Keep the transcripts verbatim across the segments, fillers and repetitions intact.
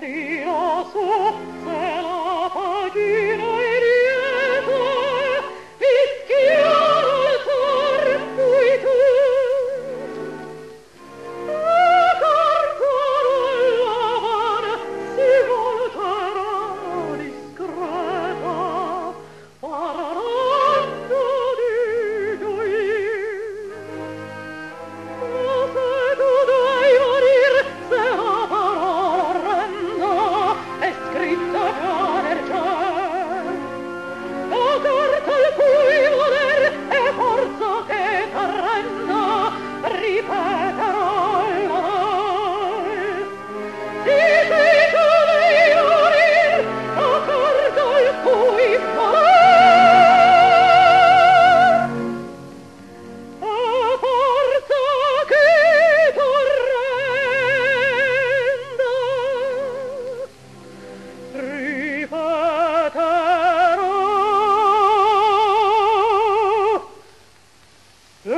tira su, se la pagina è lieta, fischiaro il cor fui tu. La carcano la mano si volterà discreta, parlando di gioir. Ma se tu devi morir, se la parola orrenda è scritta già nel ciel, la carta al cui voler è forza che t'arrenda, ripeterò la mai. Sì, sì, tu devi morir, la carta al cui voler a forza che t'arrenda, ripeterò la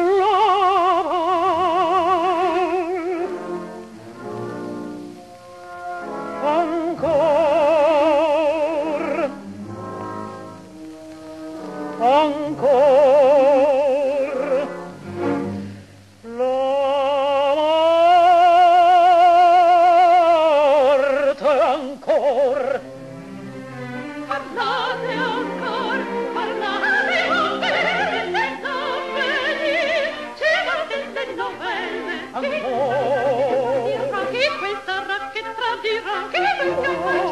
ancor, ancor, la morte ancor. Parlate ancor, parlate ancor, senza venir, ci va delle novelle. Ancor. Dirà chi questa racchetta dirà, chi questa